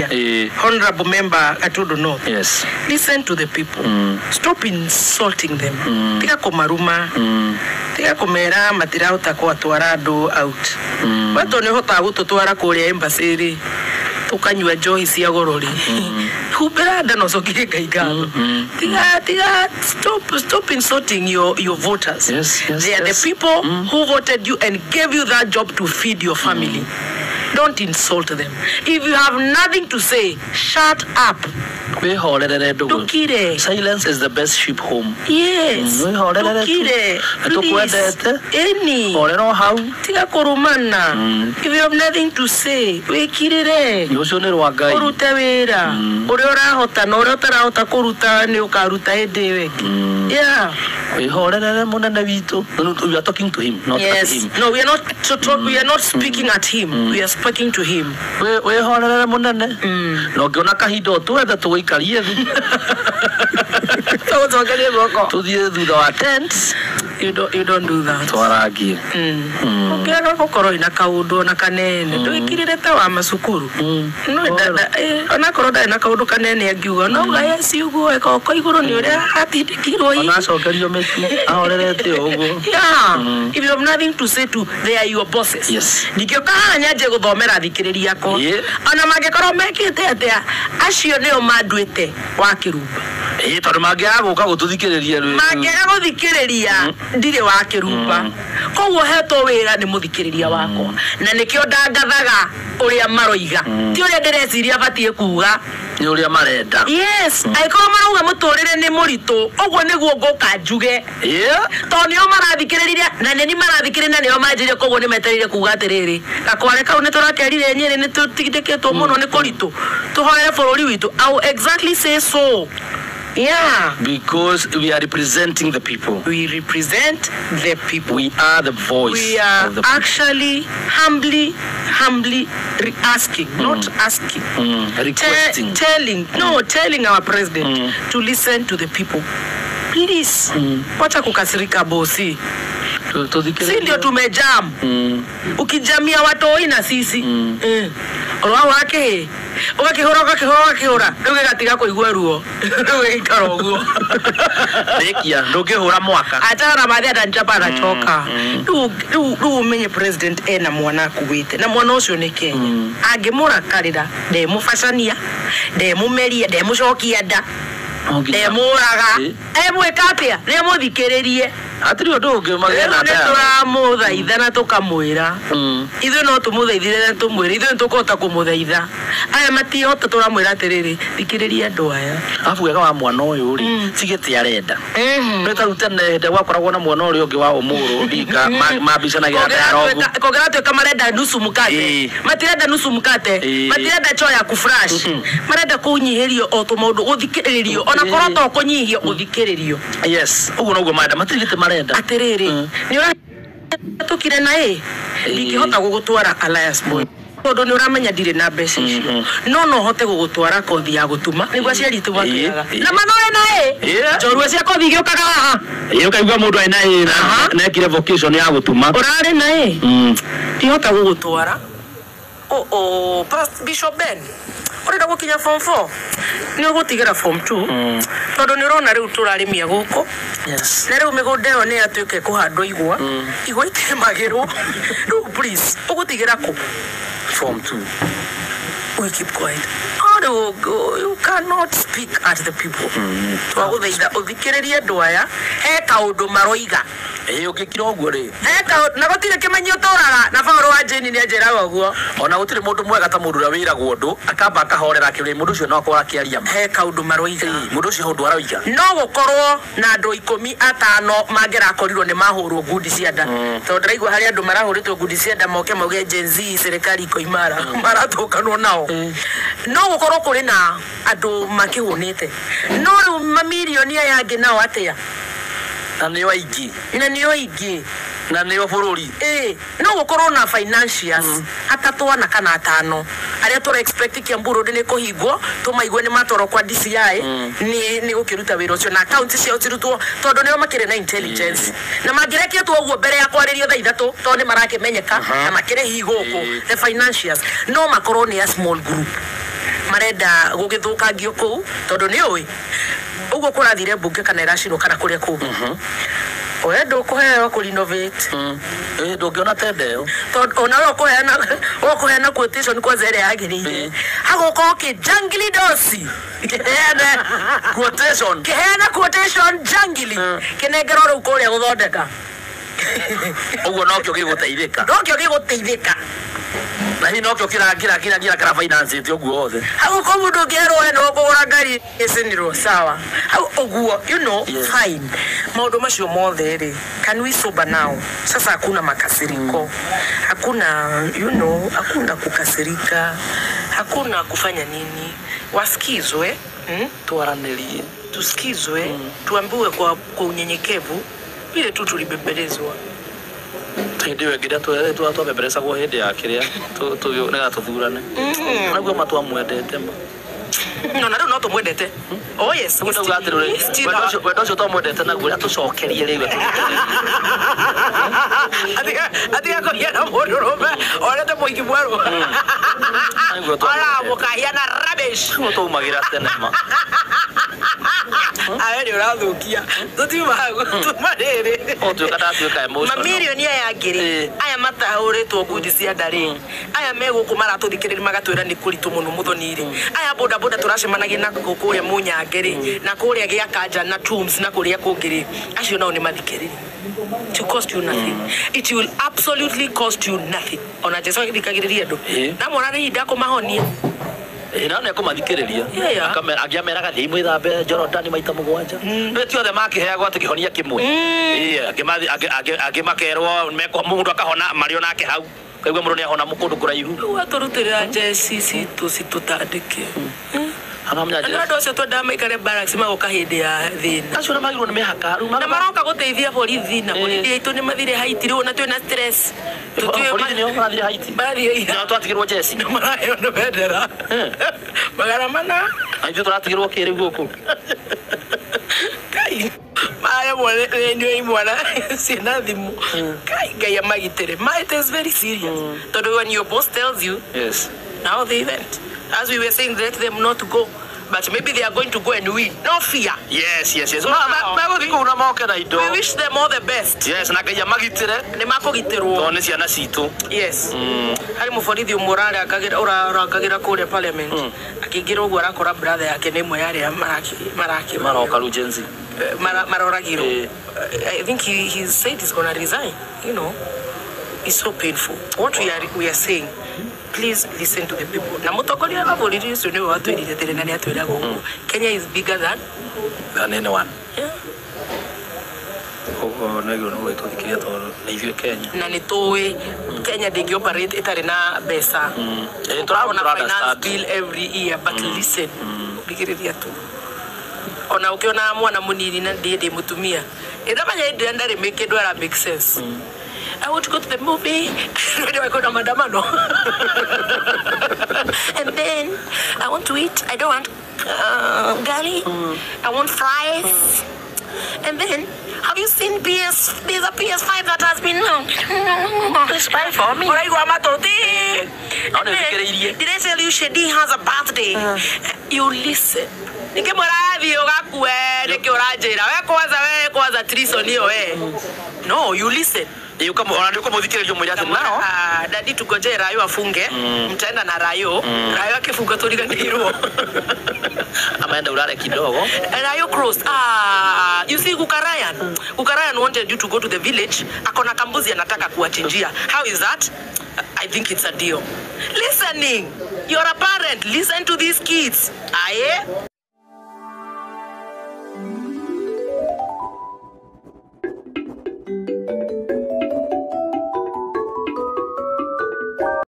Honorable Member Atudo North. Yes. Listen to the people. Stop insulting them. Tiga komaruma. Tiga komera matira utakwa twarado out. Watu ni hota gututwara kuria embassy tukanywa joy cia gorori. Huberada no sokire kaigano. Tiga stop insulting your voters. Yes. They are the people who voted you and gave you that job to feed your family. Don't insult them. If you have nothing to say, shut up. Silence is the best sheep home. Yes. Please. Any. Tiga korumana. If you have nothing to say, wekirere. Kuruta wera. Uriora hota no uriota hota kuruta ni ukaruta edewe. Yeah. We are talking to him, not at him. No, we are not we are not speaking at him. We are speaking to him. We horera munene. No ngona kahindo twethe tuikarie thi. Tuzogerie goko. Tuthie thutha wa tent. You don't do that. Twaragie. Ukiaga gukoro ina kaundu na kanene. Ndwikirire ta wa masukuru. No dada ona koroda ina kaundu kanene agiuga no gayesi uguo ekoko iguru ni uria atindikirwo yi. Ona cokerio metu ahorerete uguo. Yeah. If you have nothing to say to, they are your bosses. Yes. Nikio kahanya je guthomera thikiriria ko. Ona magekoro mekite atia acio nio mandwite wa kirumba. Tondu mangiaga guka gututhikiriria rwi. Mangiaga guthikiriria ndire wa kirumba. Koguo hetwo wira ni muthikiriria wakwa. Na nikio ndangathaga uria maroiga. Ti uria ndireciria batie kuga. Ni uria marenda. Yes. Aikoro marauga muturire ni muritu. Oguo niguo ngoka njuge. To nio marathikiriria na neni marathikiriria na nio manjire koguo ni meterire kuga atiriri. Gakware kau ni turakerire nyeri ni tutigithiketwo muno ni kuritu. Tuhoere bururi witu. I will exactly say so. Yeah. Because we are representing the people. We represent the people. We are the voice. We are of the actually humbly asking, not asking. Requesting. Telling our president to listen to the people. Please. Wacha kukasirika bosi. Si ndio tumejam. Ukijamia watoi na sisi. Olwa wake. Ukakihora. Nduge gatiga kuigwa ruo. Nduge ikaro guo. Bekia, nduge hora mwaka. Atara baadhi atanjapa anachoka. Du menye president ena mwana kuwite. Na mwana ucio ni Kenya. Angimura karira, ndemufacania, ndemumeria, ndemucokia nda. Ndemuraga. Mwekatia, nemuthikiririe. Atiri undu ungi magena nda. Turamuthaitha na tukamwira. Ithu no tumuthaithire na tumwira. Ithu ntukota kumuthaitha. Aya matihota turamwira atiriri, thikiriria andu aya. Afu wega wa mwana uyu ri, tigete arenda. Nita rutene nde wakoragwo na mwana uri ungi wa umuru ndika mabicanagira ndarogo. Kogera tu kama renda nusu mukate. Matirenda nusu mukate. Matirenda choya kufresh. Marenda kunyihirio o tumundu uthikiririo. Ona koroto kunyihio uthikiririo. Yes, ugu no ugu mada matigete marenda. Atiriri. Ni ura tukire na ndikihota gugutwara Alliance Boy. Tondu ni uramenya ndire na mbeca icio. No hote gugutwara kothi ya gutuma. Nigwa ciari tu wakiaga. Na manore na njorua cia kothi giukaga haha. Ukaigua mundu aina na ekire vocation ya gutuma. Urare na ndihota gugutwara. Pastor Bishop Ben. Urenda gukinya form 4 ni ugutigera form 2 tondu ni urona riu turarimia guku. Yes. Na riu migunda yo ni atuike kuhandwo igwa itemagirwo. Please ugutigera ku form 2. We keep quiet. You cannot speak at the people. Twaguthaitha uthikiririe andu aya he kaundu maroiga. Ugikira uguo ri. Na gutire kimenyo turaga na Paulo wa Jeni ni ajera uguo. Ona gutire mundu mwega ta mundu ria wiragwo ndu akamba akahorera kiri mundu ucio no akora kiaria he kaundu maroiga. Mundu ucio hundu aroiga. No gukorwo na andu 15 mangera akorirwo ni mahurwo ngudi cia nda. Tondu ndaigua hari andu marahuritwo ngudi cia nda moke mauge Gen Z serikali iko imara. Maratukanwo nao. No gukorwo kuri na andu makihunite. No ru mamilioni yangi nao atia. Na nio aingi. Na nio bururi. No gukorwo na financials atatu ana kana atano. Aria tura expect Kiamburu ni kuhingwo tumaigwe ni matoro kwa DCI ni gukiruta wira ucio na account cia cirutwo tondu nio makire na intelligence. Na mangirekia tu uguo mbere ya kwaririo thaa ithatu tondu marakimenyeka na makire higuku the financials no makorwo ni a small group. marenda gugithukangio kuu tondu ni oi uguo kurathire mbunge kana iracino kana kuria ku oya ndukuheo ku renovate ndungiona tendeo tondu ona ukuheana quotation kwa zere yagirire haguko ki jangili dosi keheana quotation jangili kinengero ru kuria guthondeka uguo nokio giguteithika na hi nokio kira kara finance ti uguo othe haguko mundu ngero we no kugura ngari icinirwo sawa uguo you know fine maundu macio mothe ri can we sober now sasa hakuna makasiriko hakuna you know hakuna kukasirika hakuna kufanya nini wasikizwe tuaranirie tusikizwe tuambiwe kwa unyenyekevu vile tu tulibembelezwa ndiwe ngiria twabembeleza kwa hindi ya kiria nega tuthurane naguo matua mwendete ma no tumwendete oh yes wendo ucio twamwendete naguo tucokerie riu atika kohiana mundu rume orete muingi mweru ala mukahiana rubbish tuumagira tene ma aeri urathukia tutiumaga tumariri tuka emotional mamilioni ya ngiri aya matahuritwo ngundi cia ndari aya meguku maratuthikiriria magatwira ni kuritu muno muthoniri aya boda turacemanagia na kuria munyangiri na kuria gia kanja na tooms na kuria kungiri acio nao ni mathikiriria to cost you nothing it will absolutely cost you nothing ona jesu ngikagiriria ndu na morani hinda kumahonia ina ne kumathikiriria akamera gathi imwithambe Jordan maita mugwanja ti othe makiheagwo ati kihonia kimwe makerwo mekwa mundu akahona mario nake hau kaigwa mundu ni ahona mukundu kuraihu waturutira jesisi tutandike anamnya jesisi ndo cio twenda maikare barracks magoka hindi ya thina acio na magirwo ni mehaka ru na maroka guteithia borithi na borithi itu ni mathire haiti ru na twina stress borithi ni mathire haiti bari na twatigirwo jesi marayo no bendera magara mana aithu turatigirwo kiri guku kai maya mole ndio imwana sina thimu kai gaya magitere it is very serious tondu when your boss tells you yes now they went as we were saying let them not go but maybe they are going to go and win no fear yes una moke na indo we wish them all the best yes na gaya magitire ni makugitirwo to ni ciana citu yes hari muforithi umurare akagira kuria parliament akingira uguo arakora brother yake ni mwe yari maroka rujenzi maroragiro I think he said he's going to resign you know it's so painful what we are saying please listen to the people na mutokoria na boriri cio ni watwirire tere na ni atwira gugu Kenya is bigger than anyone negro no wetu dikiria to na Kenya na ni towe Kenya dingi operate itari na pesa turaona finance bill every year but listen dikiria tu ona ukiona mwana munini na ndiye mutumia idamanya ndare make it where make sense I want to go to the movie. I go to Madamano. And then I want to eat. I don't want gali. I want fries. And then, have you seen PS? There's a PS5 that has been PS5 for me. Did I tell you Shadi has a birthday? You listen. No, you listen. Nao dadi tugoje Rayo afunge mtaenda na Rayo Rayo akifunga tuliganirwo amaenda ulale kidogo Rayo crossed you see Kukarayan wanted you to go to the village akona kambuzi anataka kuwachinjia how is that I think it's a deal listening you're a parent listen to these kids